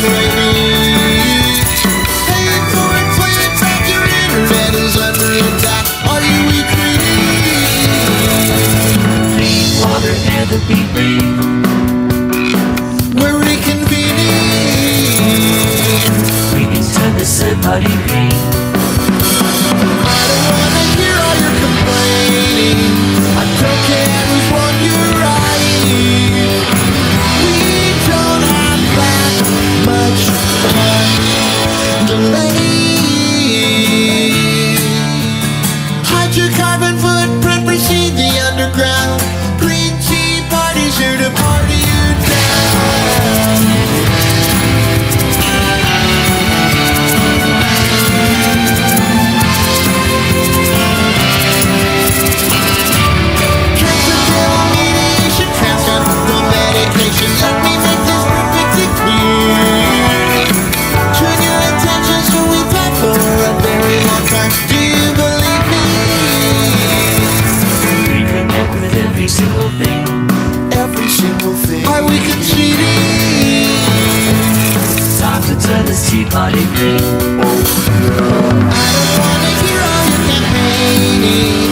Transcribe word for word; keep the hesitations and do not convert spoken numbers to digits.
raining. Paying for it, playing it back, your internet is under attack. Are you recreating? Clean water and the beat rain. We're reconvening. We can turn the Symphonic green. I don't wanna hear all your complaining. I don't care who's wrong, you're right. We don't have that much time. Delay. Hydrocarbon footprint, receive the underground. Green tea parties here to party you down. Let me make this perfectly clear. Turn your attention so we talk for a very long time. Do you believe me? We connect with every single thing. Every single thing. Are we conceding? Time to turn this Symphonic green. I don't wanna hear all your campaigning.